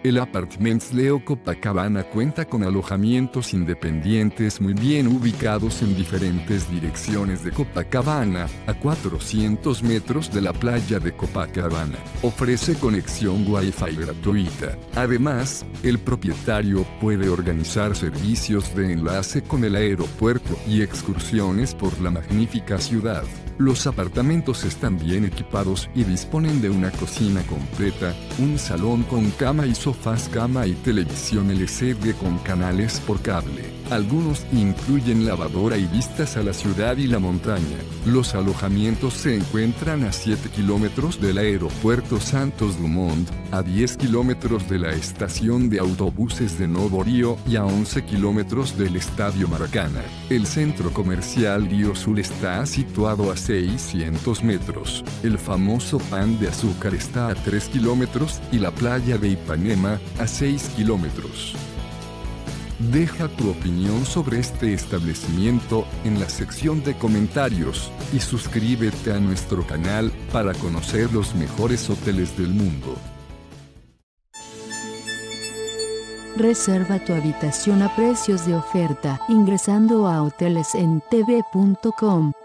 El Apartments Leo Copacabana cuenta con alojamientos independientes muy bien ubicados en diferentes direcciones de Copacabana, a 400 metros de la playa de Copacabana. Ofrece conexión Wi-Fi gratuita. Además, el propietario puede organizar servicios de enlace con el aeropuerto y excursiones por la magnífica ciudad. Los apartamentos están bien equipados y disponen de una cocina completa, un salón con cama y sofás, cama y televisión LCD con canales por cable. Algunos incluyen lavadora y vistas a la ciudad y la montaña. Los alojamientos se encuentran a 7 kilómetros del aeropuerto Santos Dumont, a 10 kilómetros de la estación de autobuses de Novo Río y a 11 kilómetros del Estadio Maracaná. El centro comercial Río Sul está situado a 600 metros. El famoso Pan de Azúcar está a 3 kilómetros y la playa de Ipanema a 6 kilómetros. Deja tu opinión sobre este establecimiento en la sección de comentarios y suscríbete a nuestro canal para conocer los mejores hoteles del mundo. Reserva tu habitación a precios de oferta ingresando a hotelesentv.com.